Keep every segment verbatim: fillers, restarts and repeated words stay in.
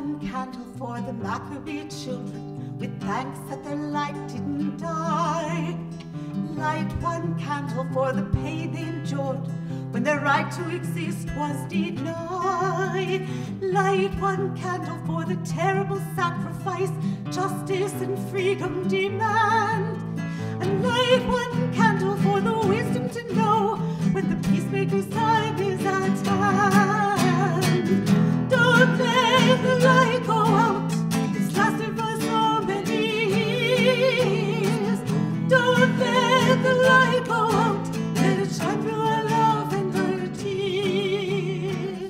one candle for the Maccabee children, with thanks that their light didn't die. Light one candle for the pain they endured when their right to exist was denied. Light one candle for the terrible sacrifice justice and freedom demand. And light one candle for the wisdom to know when the peacemaker's time is at hand. Don't let the light go out, it's lasted for so many years. Don't let the light go out, let it shine through our love and our tears.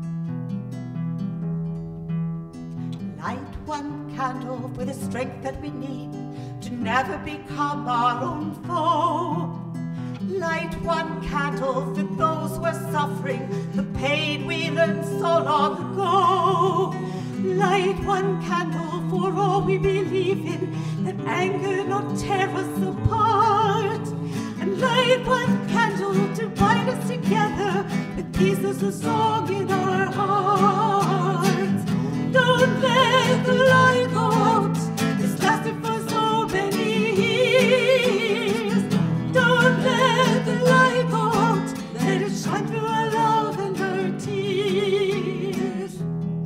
Light one candle for the strength that we need to never become our own foe. Light one candle for those who are suffering the pain we learned so long ago. Light one candle for all we believe in, that anger not tear us apart. And light one candle to bind us together with peace as a song in our hearts. Don't let the light go out, it's lasted for so many years. Don't let the light go out, let it shine through our love and our tears.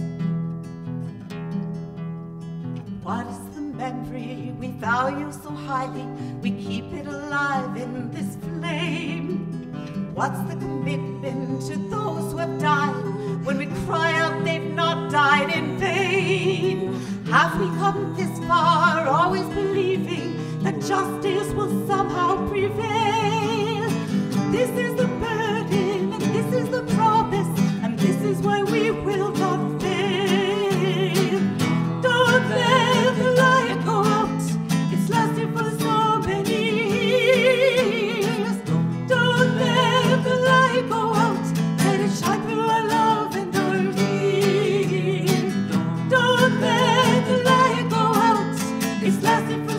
What is the memory we value so highly? We keep it alive in this flame. What's the commitment to those who have died when we cry out they've not died in vain? Have we come this far always believing that justice will somehow prevail? This is the burden and this is the promise, and this is why we will not fail. Don't let the light go out, it's lasted for so many years. Don't let the light go out, let it shine through our love and our tears. Don't let the light go out, it's lasted for